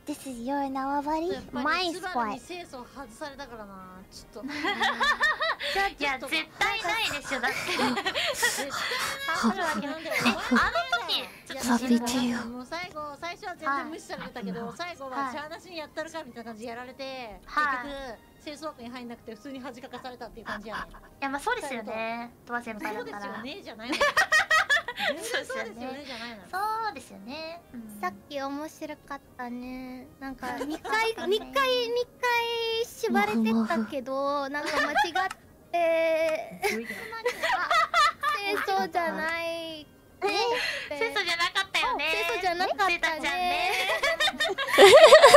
This is your 縄張り My スバル spot に清楚外されたからな。ちょっと。 いや絶対ないでしょだってあるわけない。あの時ちょっとサビティよもう最初は全然無視されてたけど、最後はしゃあなしにやったるかみたいな感じでやられて、結局清掃枠に入んなくて普通に恥かかされたっていう感じやね。 いやまあそうですよね。とわ先輩だそうですよったら。 ねじゃないの。全然そうですよねじゃないの。 そうですよね。 さっき面白かったね。なんか2回縛れてたけど、なんか間違って清掃じゃない清楚じゃなかったよね。 清楚じゃなかったね。